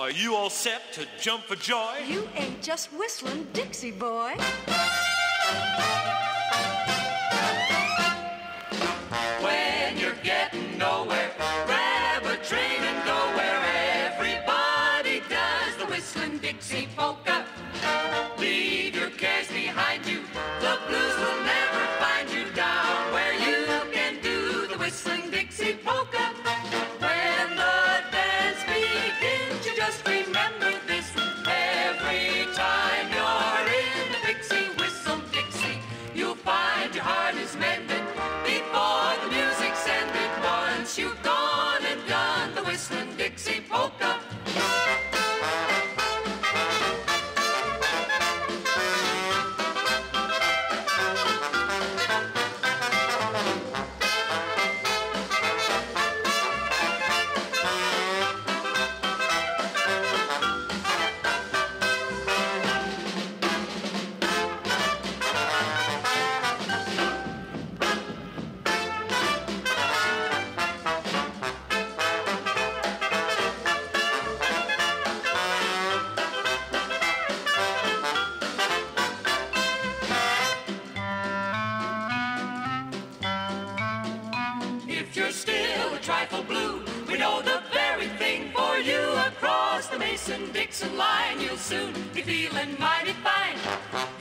Are you all set to jump for joy? You ain't just whistling Dixie, boy. When you're getting nowhere, grab a train and go where everybody does the whistling Dixie polka. Leave your cares behind you, the blues will never find you. Down where you can do the whistling Dixie polka. When the dance begins, you just remember this. Every time you're in the Dixie, whistle Dixie, you'll find your heart is mended before the music's ended. Once you've gone and done the whistling Dixie polka. If you're still a trifle blue, we know the very thing for you. Across the Mason-Dixon line, you'll soon be feeling mighty fine.